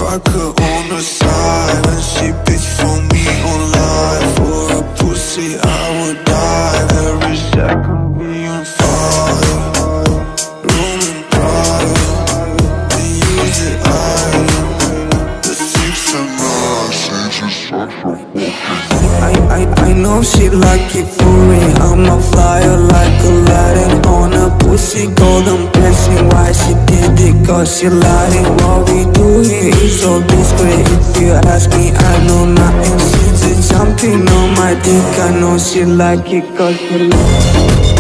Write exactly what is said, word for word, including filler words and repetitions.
I could own her side, and she bitch for me online. For a pussy I would die. Every second be on fire. Room and private, they use it iron. The six and nine, she's just such a fucking I, I, I know she like it for me. I'm a flyer like Aladdin on a pussy golden blessing. Why she did it? Cause she lied it. What we do here is so discreet. If you ask me, I know nothing. She's just jumping on my dick. I know she like it cause she like it.